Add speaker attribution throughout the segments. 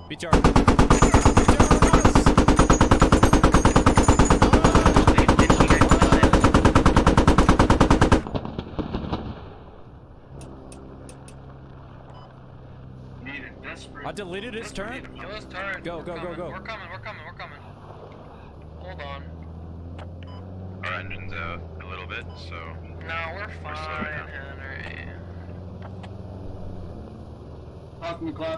Speaker 1: BTR. I deleted his turn.
Speaker 2: Kill his turn.
Speaker 1: Go.
Speaker 2: We're coming. Hold on.
Speaker 3: Our engine's out a little bit, so...
Speaker 2: No, we're fine, Henry.
Speaker 4: Talk from the clap.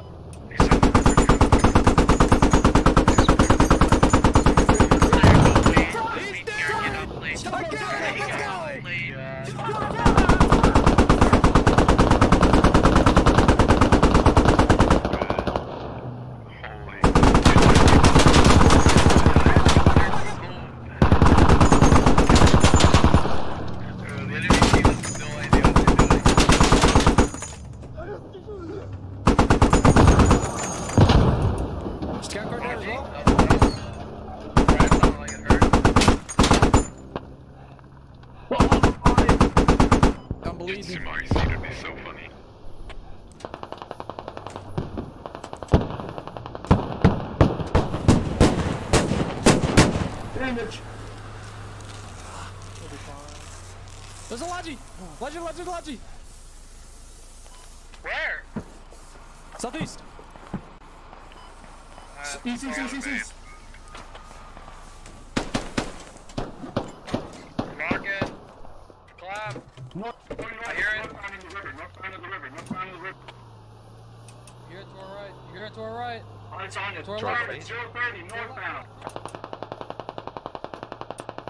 Speaker 1: There's a Logi! Logi!
Speaker 2: Where?
Speaker 1: Southeast!
Speaker 4: East.
Speaker 2: Rocket. Clap.
Speaker 4: North.
Speaker 2: I hear it.
Speaker 4: Northbound in the river.
Speaker 2: You hear it to our right. You hear it to our right.
Speaker 4: Oh, it's on you.
Speaker 2: To our
Speaker 4: Target,
Speaker 2: right.
Speaker 4: 030, northbound.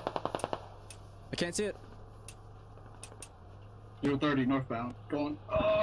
Speaker 1: I can't see it.
Speaker 4: 030, northbound. Going. Oh!